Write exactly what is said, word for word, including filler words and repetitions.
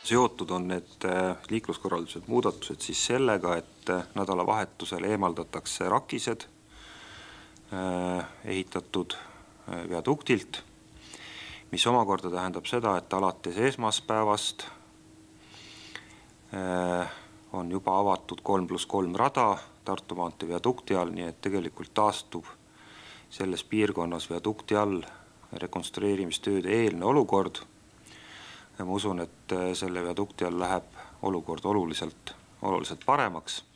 Seotud on need liikluskorraldused muudatused siis sellega, et nädalavahetusel eemaldatakse rakised ehitatud viaduktilt, mis omakorda tähendab seda, et alates esmaspäevast on juba avatud kolm pluss kolm rada Tartu maantee viadukti all, nii et tegelikult taastub selles piirkonnas viadukti all rekonstrueerimistööde eelne olukord. Ja ma usun, et selle viadukti all läheb olukord oluliselt, oluliselt paremaks.